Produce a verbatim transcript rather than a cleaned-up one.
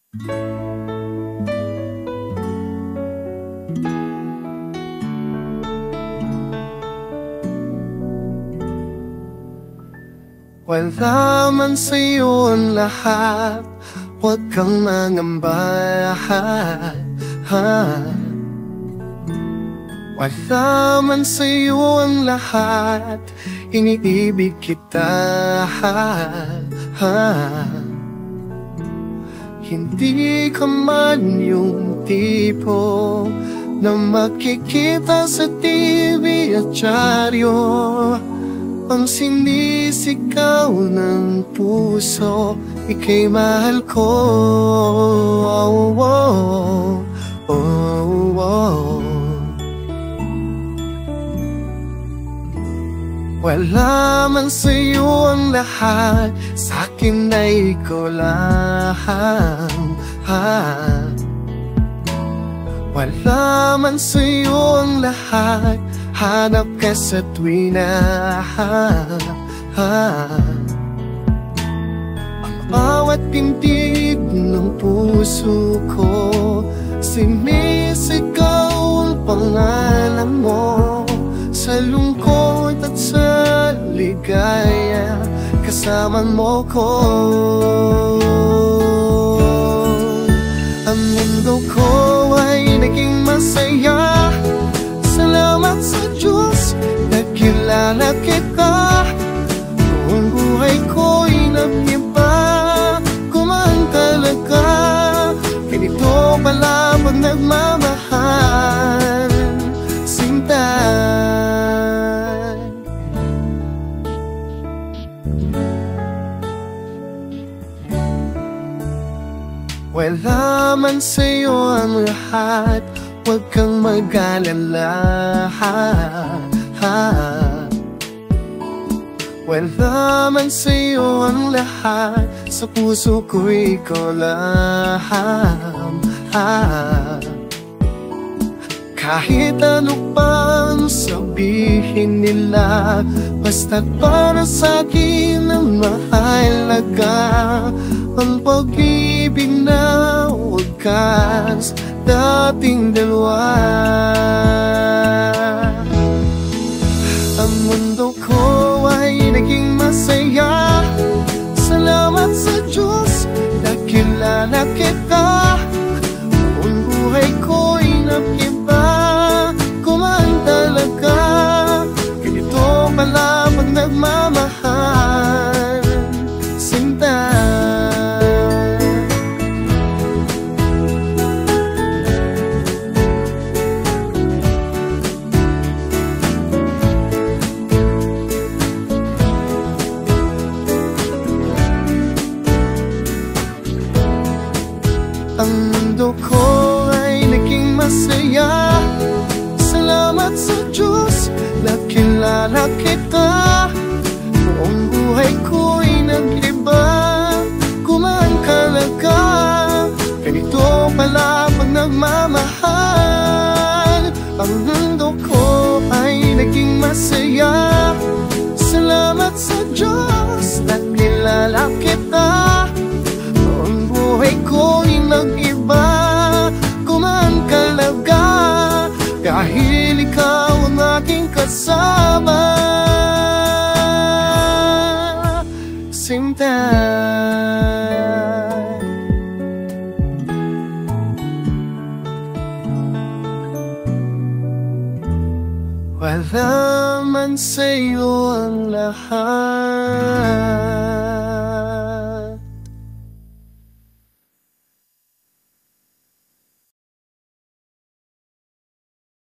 Wala man sa'yo ang lahat, huwag kang mangamba, ha. Wala man sa'yo ang lahat, iniibig kita, ha. Hindi ka man yung tipo na makikita sa T V at dyaryo, ang sinisigaw ng puso, ika'y mahal ko. Oh, oh, oh, oh. Wala man sa'yo ang lahat, sa'kin ay ikaw lang, ha. Wala man sa'yo ang lahat, hanap ka sa tuwina, ha, ha. Ang bawat tindig ng puso ko, sinisigaw ang pangalan mo. Sa lungkot at sa ligaya, kasama mo ko. Ang mundo ko ay naging masaya, salamat sa Diyos, nakilala kita. Buong buhay ko'y nag-iba, kumaan talaga. Ganito pala pag nagmamahal, sinta. Wala man sa'yo ang lahat, huwag kang mag-alala, ha, ha. Wala man sa'yo ang lahat, sa puso ko'y ikaw lang, ha. Kahit ano pang sabihin nila, basta't para sa'kin ang mahalaga ang pag-ibig na wagas dating dalawa. Ang mundo ko ay naging masaya, salamat sa Diyos, nakilala kita. Buong buhay ko'y nag-iba, kumaan talaga. Ganito pala pag nagmamahal, sinta. Ang mundo ko ay naging masaya, salamat sa Diyos, nakilala kita. Buong buhay ko'y nag-iba, kumaan talaga. Ganito pala pag nagmamahal. Ang mundo ko ay naging masaya, salamat sa Diyos, nakilala kita. Buong buhay ko'y nag-iba, kumaan talaga. Dahil ikaw ang aking kasama, sinta. Wala man sa'yo ang lahat.